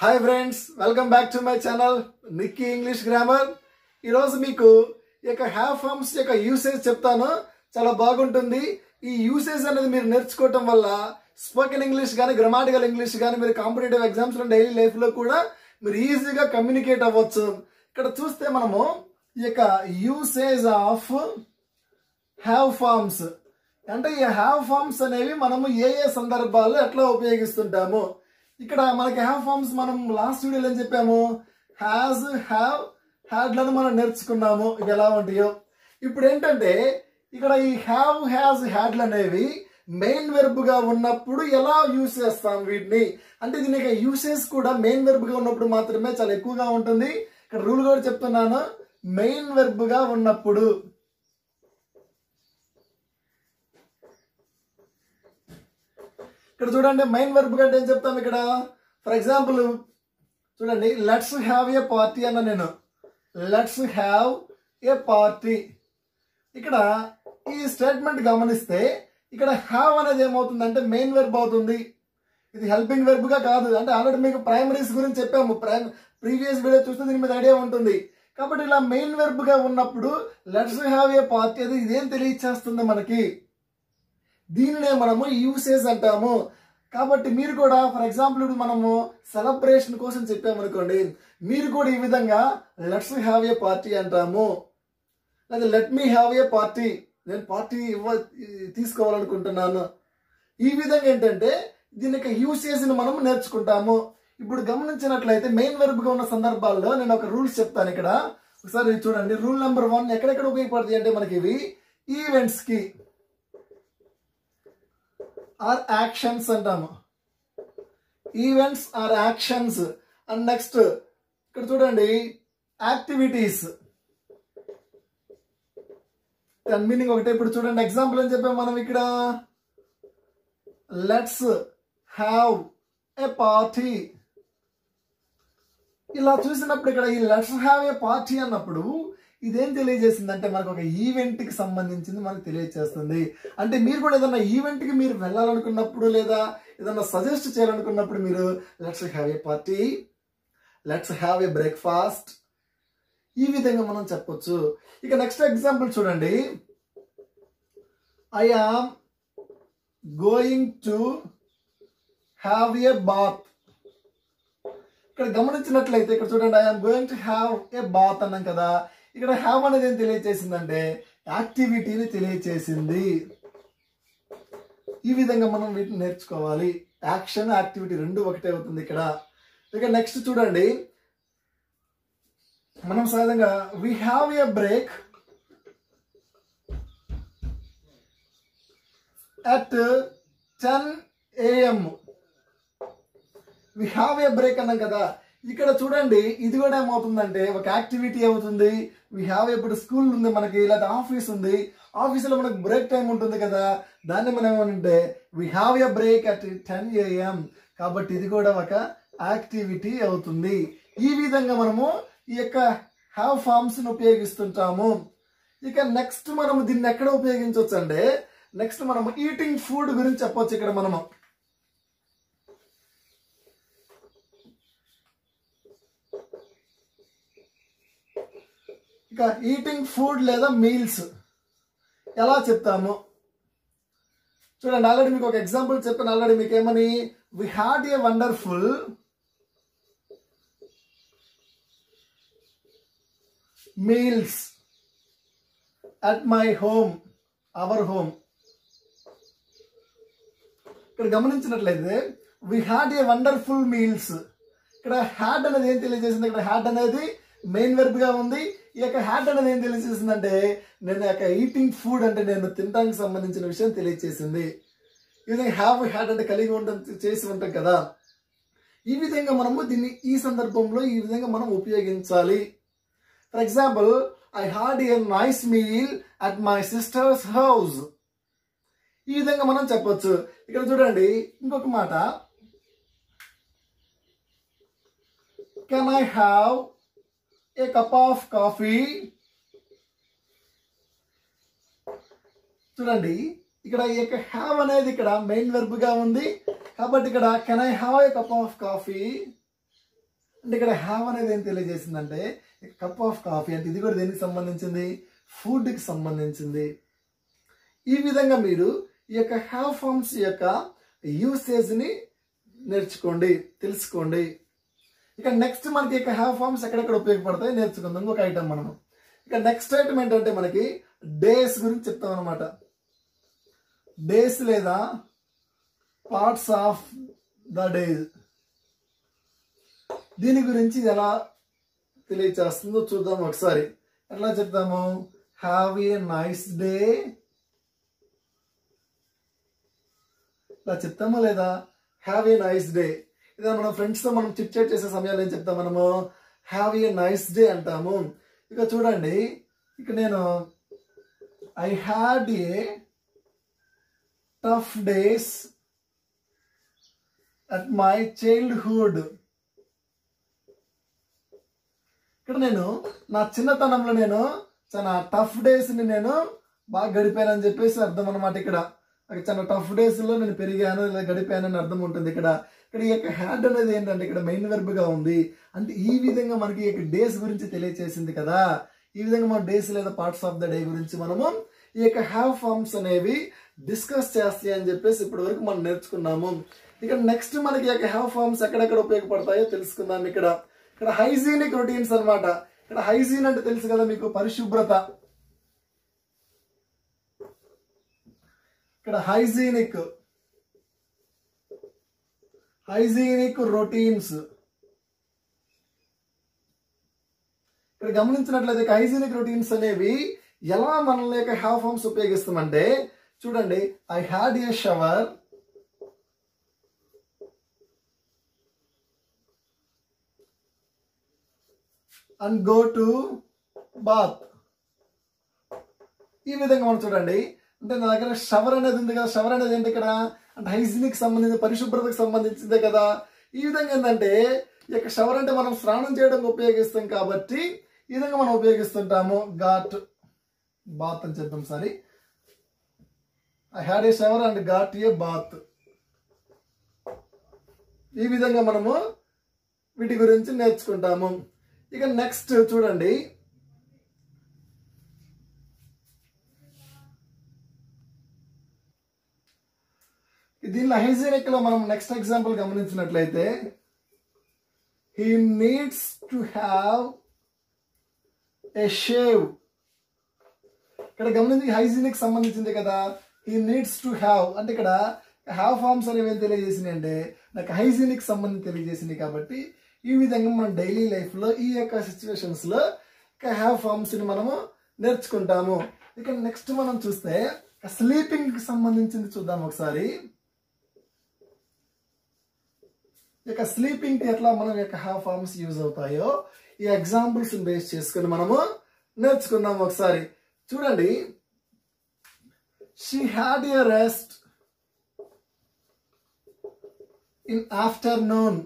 Hi friends, welcome back to my channel Nikki English grammar. ఈరోజు మీకు ఈ యొక్క హ్యావ్ ఫార్మ్స్ యొక్క యూసేజ్ చెప్తాను. చాలా బాగుంటుంది. ఈ యూసేజ్ అనేది మీరు నేర్చుకోవటం వల్ల స్పోకెన్ ఇంగ్లీష్ కానీ గ్రామటికల్ ఇంగ్లీష్ కానీ మీరు కాంపిటేటివ్ ఎగ్జామ్స్లో డైలీ లైఫ్లో కూడా మీరు ఈజీగా కమ్యూనికేట్ అవ్వచ్చు. ఇక్కడ చూస్తే మనము ఈ యొక్క యూసేజ్ ఆఫ్ హ్యావ్ ఫార్మ్స్ అంటే ఈ హ్యావ్ ఫార్మ్స్ అనేవి మనము ఏ ఏ సందర్భాల్లో ఎట్లా ఉపయోగిస్తుంటాము. ఇక్కడ మనకి హ్యావ్ ఫార్మ్స్ మనం లాస్ట్ వీడియోలో ఏం చెప్పాము, హ్యాజ్, హ్యావ్, హ్యాడ్లను మనం నేర్చుకున్నాము. ఇవి ఎలా ఉంటాయో ఇప్పుడు ఏంటంటే ఇక్కడ ఈ హ్యావ్, హ్యాజ్, హ్యాడ్లు అనేవి మెయిన్ వెర్బ్ గా ఉన్నప్పుడు ఎలా యూజ్ చేస్తాం వీటిని అంటే దీనికి యూసేజ్ కూడా మెయిన్ వెర్బ్ గా ఉన్నప్పుడు మాత్రమే చాలా ఎక్కువగా ఉంటుంది. ఇక్కడ రూల్ కూడా చెప్తున్నాను, మెయిన్ వెర్బ్ గా ఉన్నప్పుడు. ఇక్కడ చూడండి మెయిన్ వెర్బ్ కంటే ఏం చెప్తాం ఇక్కడ. ఫర్ ఎగ్జాంపుల్ చూడండి, లెట్స్ హ్యావ్ ఏ పార్టీ అన్న నేను. Let's have a party. ఇక్కడ ఈ స్టేట్మెంట్ గమనిస్తే ఇక్కడ హ్యావ్ అనేది ఏమవుతుందంటే మెయిన్ వెర్బ్ అవుతుంది. ఇది హెల్పింగ్ వెర్బ్ గా కాదు. అంటే ఆల్రెడీ మీకు ప్రైమరీస్ గురించి చెప్పాము, ప్రీవియస్ వీడియో చూస్తే దీని మీద ఐడియా ఉంటుంది. కాబట్టి ఇలా మెయిన్ వెర్బ్ గా ఉన్నప్పుడు లెట్స్ హ్యావ్ ఏ పార్టీ అది ఇదేం తెలియచేస్తుంది మనకి, దీనినే మనము యూసేజ్ అంటాము. కాబట్టి మీరు కూడా ఫర్ ఎగ్జాంపుల్ ఇప్పుడు మనము సెలబ్రేషన్ కోసం చెప్పామనుకోండి, మీరు కూడా ఈ విధంగా లెట్స్ హ్యావ్ ఏ పార్టీ అంటాము, లేదా let me have a party, నేను పార్టీ తీసుకోవాలనుకుంటున్నాను. ఈ విధంగా ఏంటంటే దీనికి యూసేజ్ని మనం నేర్చుకుంటాము. ఇప్పుడు గమనించినట్లయితే మెయిన్ వెర్బ్గా ఉన్న సందర్భాల్లో నేను ఒక రూల్స్ చెప్తాను. ఇక్కడ ఒకసారి చూడండి. రూల్ నెంబర్ 1 ఎక్కడెక్కడ ఉపయోగపడుతుంది అంటే మనకి ఇవి ఈవెంట్స్ కి ఆర్ యాక్షన్స్ అంటాము. Events or actions. And next ఇక్కడ చూడండి యాక్టివిటీస్, దాని మీనింగ్ ఒకటే. ఇప్పుడు చూడండి ఎగ్జాంపుల్ అని చెప్పాము మనం ఇక్కడ, లెట్స్ హ్యావ్ ఏ పార్టీ. ఇలా చూసినప్పుడు ఇక్కడ ఈ లెట్స్ హ్యావ్ ఏ పార్టీ అన్నప్పుడు ఇదేం తెలియజేసిందంటే మనకు ఒక ఈవెంట్ కి సంబంధించింది మనకు తెలియజేస్తుంది. అంటే మీరు కూడా ఏదన్నా ఈవెంట్ కి మీరు వెళ్ళాలనుకున్నప్పుడు లేదా ఏదన్నా సజెస్ట్ చేయాలనుకున్నప్పుడు మీరు let's have a party, let's have a breakfast, ఈ విధంగా మనం చెప్పొచ్చు. ఇక నెక్స్ట్ ఎగ్జాంపుల్ చూడండి, I am going to have a bath. ఇక్కడ గమనించినట్లయితే ఇక్కడ చూడండి, I am going to have a bath అన్నాం కదా. ఇక్కడ హ్యావ్ అనేది ఏం తెలియజేసిందంటే యాక్టివిటీని తెలియజేసింది. ఈ విధంగా మనం వీటిని నేర్చుకోవాలి. యాక్షన్, యాక్టివిటీ రెండు ఒకటే అవుతుంది ఇక్కడ. ఇక నెక్స్ట్ చూడండి, మనం సహజంగా we have a break at 10 AM. We have a break అన్నాం కదా. ఇక్కడ చూడండి ఇది కూడా ఏమవుతుందంటే ఒక యాక్టివిటీ అవుతుంది. వి హ్యావ్ ఇప్పుడు స్కూల్ ఉంది మనకి, లేదా ఆఫీస్ ఉంది, ఆఫీసులో మనకు బ్రేక్ టైం ఉంటుంది కదా, దాన్ని మనం ఏమంటే we have a break at 10 AM. కాబట్టి ఇది కూడా ఒక యాక్టివిటీ అవుతుంది. ఈ విధంగా మనము ఈ యొక్క హ్యావ్ ఫార్మ్స్ ని ఉపయోగిస్తుంటాము. ఇక నెక్స్ట్ మనము దీన్ని ఎక్కడ ఉపయోగించవచ్చు అంటే నెక్స్ట్ మనము ఈటింగ్ ఫుడ్ గురించి చెప్పొచ్చు. ఇక్కడ మనము ఇక ఈటింగ్ ఫుడ్ లేదా మీల్స్ ఎలా చెప్తాము చూడండి. ఆల్రెడీ మీకు ఒక ఎగ్జాంపుల్ చెప్పాను. ఆల్రెడీ మీకు ఏమని, we had a wonderful meals at my home, our home. ఇక్కడ గమనించినట్లయితే we had a wonderful meals. ఇక్కడ హ్యాడ్ అనేది ఏం తెలియజేసింది, ఇక్కడ హ్యాడ్ అనేది మెయిన్ వెర్బ్ గా ఉంది. ఈ యొక్క హ్యాడ్ అనేది ఏం తెలియజేసిందంటే నేను యొక్క ఈటింగ్ ఫుడ్ అంటే నేను తినడానికి సంబంధించిన విషయం తెలియజేసింది. ఈ విధంగా హ్యావ్, హ్యాడ్ అంటే కలిగి ఉంటాం, చేసి ఉంటాం కదా. ఈ విధంగా మనము దీన్ని ఈ సందర్భంలో ఈ విధంగా మనం ఉపయోగించాలి. For example, I had a nice meal at my sister's house. ఈ విధంగా మనం చెప్పొచ్చు. ఇక్కడ చూడండి ఇంకొక మాట, can I have a cup of coffee. చూడండి ఇక్కడ ఈ యొక్క హ్యావ్ అనేది ఇక్కడ మెయిన్ వెర్బ్ గా ఉంది. కాబట్టి ఇక్కడ can I have a cup of coffee, అంటే ఇక్కడ హ్యావ్ అనేది ఏం తెలియజేసిందంటే కప్ ఆఫ్ కాఫీ అంటే ఇది కూడా దేనికి సంబంధించింది, ఫుడ్కి సంబంధించింది. ఈ విధంగా మీరు ఈ యొక్క హ్యావ్ ఫార్మ్స్ యొక్క యూసేజ్ని నేర్చుకోండి, తెలుసుకోండి. ఇక నెక్స్ట్ మనకి ఇక హ్యావ్ ఫార్మ్స్ ఎక్కడెక్కడ ఉపయోగపడతాయి నేర్చుకుందాం. ఇంకొక ఐటమ్ మనము ఇక నెక్స్ట్ ఐటమ్ ఏంటంటే మనకి డేస్ గురించి చెప్తాం అనమాట. డేస్ లేదా పార్ట్స్ ఆఫ్ ద డే, దీని గురించి ఎలా తెలియచేస్తుందో చూద్దాం ఒకసారి. ఎట్లా చెప్తాము, హ్యావ్ ఏ నైస్ డే ఇలా చెప్తామా లేదా, హ్యావ్ ఏ నైస్ డే. ఇదే మనం ఫ్రెండ్స్తో మనం చిట్ చాట్ చేసే సమయాలు ఏం చెప్తాం మనము, హ్యావ్ ఏ నైస్ డే అంటాము. ఇక చూడండి, ఇక నేను I had a tough days at my childhood. ఇక్కడ నేను నా చిన్నతనంలో నేను చాలా టఫ్ డేస్ని నేను బాగా గడిపానని చెప్పేసి అర్థం అనమాట. ఇక్కడ చాలా టఫ్ డేస్లో నేను పెరిగాను లేదా గడిపాను అని అర్థం ఉంటుంది. ఇక్కడ ఈ యొక్క హ్యాడ్ అనేది ఏంటంటే ఇక్కడ మెయిన్ వెర్బ్గా ఉంది. అంటే ఈ విధంగా మనకి ఈ యొక్క డేస్ గురించి తెలియచేసింది కదా. ఈ విధంగా మన డేస్ లేదా పార్ట్స్ ఆఫ్ ద డే గురించి మనము ఈ యొక్క హ్యావ్ ఫార్మ్స్ అనేవి డిస్కస్ చేస్తాయి అని చెప్పేసి ఇప్పటి వరకు మనం నేర్చుకున్నాము. ఇక్కడ నెక్స్ట్ మనకి ఈ యొక్క హ్యావ్ ఫార్మ్స్ ఎక్కడెక్కడ ఉపయోగపడతాయో తెలుసుకుందాం. ఇక్కడ హైజీనిక్ రొటీన్స్ అన్నమాట. ఇక్కడ హైజీన్ అంటే తెలుసు కదా మీకు, పరిశుభ్రత. ఇక్కడ హైజీనిక్ రొటీన్స్. ఇక్కడ గమనించినట్లయితే హైజీనిక్ రొటీన్స్ అనేవి ఎలా మనల్ని యొక్క హ్యావ్ ఫార్మ్స్ ఉపయోగిస్తామంటే చూడండి, I had a shower and go to bath. ఈ విధంగా మనం చూడండి, అంటే నా దగ్గర షవర్ అనేది ఉంది కదా. షవర్ అనేది ఏంటి ఇక్కడ అంటే హైజీనిక్ సంబంధించి పరిశుభ్రతకు సంబంధించిందే కదా. ఈ విధంగా ఏంటంటే ఈ యొక్క షవర్ అంటే మనం స్నానం చేయడానికి ఉపయోగిస్తాం కాబట్టి ఈ విధంగా మనం ఉపయోగిస్తుంటాము. గాట్ బాత్ అని చెప్తాం. Sorry, I had a shower and got a bath. ఈ విధంగా మనము వీటి గురించి నేర్చుకుంటాము. ఇక నెక్స్ట్ చూడండి, దీనిలో హైజీనిక్ లో మనం నెక్స్ట్ ఎగ్జాంపుల్ గమనించినట్లయితే he needs to have a shave. ఇక్కడ గమనించి హైజీనిక్ సంబంధించింది కదా. హీ నీడ్స్ టు హ్యావ్ అంటే ఇక్కడ హ్యావ్ ఫార్మ్స్ అనేవి ఏం తెలియజేసినాయి అంటే నాకు హైజీనిక్ సంబంధించి తెలియజేసింది. కాబట్టి ఈ విధంగా మనం డైలీ లైఫ్ లో ఈ యొక్క సిచ్యువేషన్స్ లో హ్యావ్ ఫార్మ్స్ ని మనము నేర్చుకుంటాము. ఇక నెక్స్ట్ మనం చూస్తే స్లీపింగ్ కి సంబంధించింది చూద్దాం ఒకసారి. ఇక స్లీపింగ్ కి ఎట్లా మనం యొక్క హ్యావ్ ఫార్మ్స్ యూజ్ అవుతాయో ఈ ఎగ్జాంపుల్స్ బేస్ చేసుకుని మనము నేర్చుకున్నాము ఒకసారి. చూడండి, she had a rest in afternoon.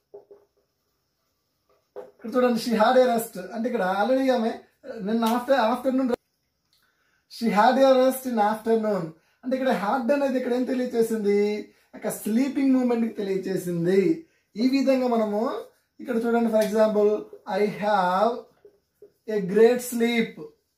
ఇక్కడ చూడండి, షీ హ్యాడ్ ఏ రెస్ట్ అంటే ఇక్కడ ఆల్రెడీ ఆమె నిన్న afternoon she had a rest in afternoon అంటే ఇక్కడ హ్యాడ్ అనేది ఇక్కడ ఏం తెలియచేసింది, ఒక స్లీపింగ్ మూమెంట్ కి తెలియచేసింది. ఈ విధంగా మనము ఇక్కడ చూడండి, for example I have a great sleep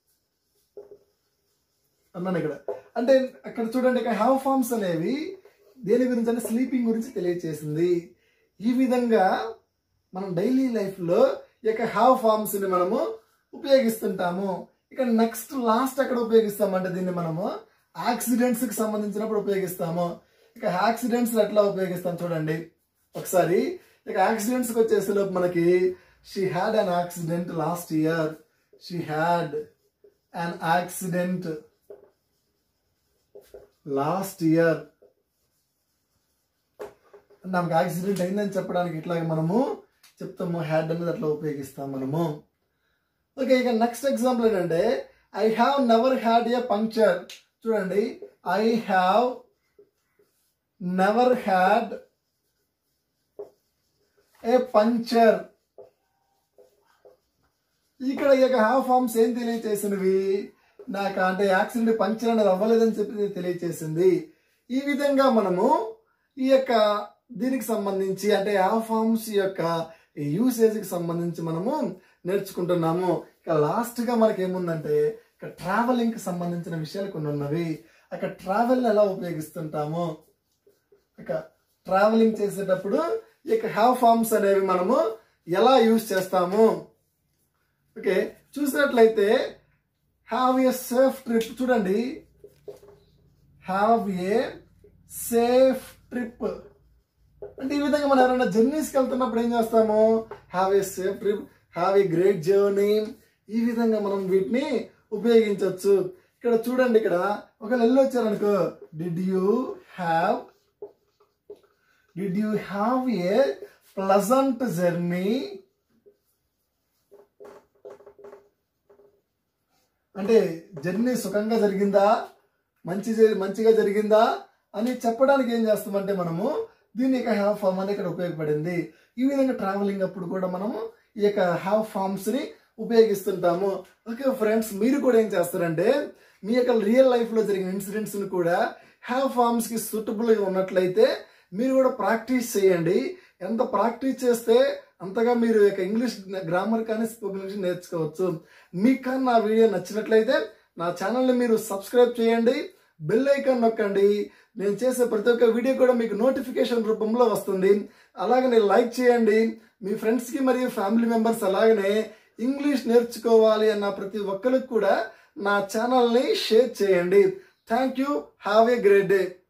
అన్నాను ఇక్కడ. అంటే అక్కడ చూడండి, ఇక్కడ హ్యావ్ ఫార్మ్స్ అనేవి దేని గురించి అంటే స్లీపింగ్ గురించి తెలియచేసింది. ఈ విధంగా మనం డైలీ లైఫ్ లో ఈ యొక్క హ్యావ్ ఫార్మ్స్ ని మనము ఉపయోగిస్తుంటాము. ఇక నెక్స్ట్ లాస్ట్ ఎక్కడ ఉపయోగిస్తామంటే దీన్ని మనము యాక్సిడెంట్స్ కి సంబంధించినప్పుడు ఉపయోగిస్తాము. ఇక యాక్సిడెంట్స్ ఎట్లా ఉపయోగిస్తాం చూడండి ఒకసారి. ఇక యాక్సిడెంట్స్ కి వచ్చేసేలోపు మనకి she had an accident last year. She had an accident last year. నాకు యాక్సిడెంట్ అయిందని చెప్పడానికి ఇట్లాగే మనము చెప్తాము, హ్యాడ్ అనేది అట్లా ఉపయోగిస్తాం మనము. ఓకే, ఇక నెక్స్ట్ ఎగ్జాంపుల్ ఏంటంటే I have never had a puncture. చూడండి, I have never had a puncture. ఇక్కడ ఈ యొక్క హ్యావ్ ఫార్మ్స్ ఏం తెలియచేసినవి, నాకు అంటే యాక్సిడెంట్ పంక్చర్ అనేది అవ్వలేదని చెప్పి తెలియచేసింది. ఈ విధంగా మనము ఈ యొక్క దీనికి సంబంధించి అంటే హ్యావ్ ఫార్మ్స్ యొక్క యూసేజ్ కి సంబంధించి మనము నేర్చుకుంటున్నాము. ఇక లాస్ట్ గా మనకి ఏముందంటే ఇక ట్రావెలింగ్ కి సంబంధించిన విషయాలు కొన్ని ఉన్నవి. అక్కడ ట్రావెల్ ఎలా ఉపయోగిస్తుంటాము, ఇక ట్రావెలింగ్ చేసేటప్పుడు ఇక హ్యావ్ ఫార్మ్స్ అనేవి మనము ఎలా యూజ్ చేస్తాము. ఓకే, చూసినట్లయితే హ్యావ్ ఏ సేఫ్ ట్రిప్. చూడండి, హ్యావ్ ఏ సేఫ్ ట్రిప్ అంటే ఈ విధంగా మనం ఎవరైనా జర్నీస్కి వెళ్తున్నప్పుడు ఏం చేస్తాము, have a safe trip, have a great journey, ఈ విధంగా మనం వీటిని ఉపయోగించవచ్చు. ఇక్కడ చూడండి, ఇక్కడ ఒకవేళ వెళ్ళొచ్చారనుకో, did you have a pleasant journey అంటే జర్నీ సుఖంగా జరిగిందా, మంచిగా జరిగిందా అని చెప్పడానికి ఏం చేస్తామంటే మనము దీని యొక్క హ్యావ్ ఫార్మ్ అని ఇక్కడ ఉపయోగపడింది. ఈ విధంగా ట్రావెలింగ్ అప్పుడు కూడా మనము ఈ యొక్క హ్యావ్ ఫార్మ్స్ ని ఉపయోగిస్తుంటాము. ఓకే ఫ్రెండ్స్, మీరు కూడా ఏం చేస్తారంటే మీ యొక్క రియల్ లైఫ్ లో జరిగిన ఇన్సిడెంట్స్ ని కూడా హ్యావ్ ఫార్మ్స్ కి సూటబుల్ గా ఉన్నట్లయితే మీరు కూడా ప్రాక్టీస్ చేయండి. ఎంత ప్రాక్టీస్ చేస్తే అంతగా మీరు యొక్క ఇంగ్లీష్ గ్రామర్ కానీ స్పోకెన్ ఇంగ్లీష్ నేర్చుకోవచ్చు. మీకు కానీ నా వీడియో నచ్చినట్లయితే నా ఛానల్ని మీరు సబ్స్క్రైబ్ చేయండి, బెల్ ఐకాన్ నొక్కండి. నేను చేసే ప్రతి ఒక్క వీడియో కూడా మీకు నోటిఫికేషన్ రూపంలో వస్తుంది. అలాగనే లైక్ చేయండి. మీ ఫ్రెండ్స్కి మరియు ఫ్యామిలీ మెంబర్స్ అలాగనే ఇంగ్లీష్ నేర్చుకోవాలి అన్న ప్రతి ఒక్కరికి కూడా నా ఛానల్ని షేర్ చేయండి. Thank you. Have a great day.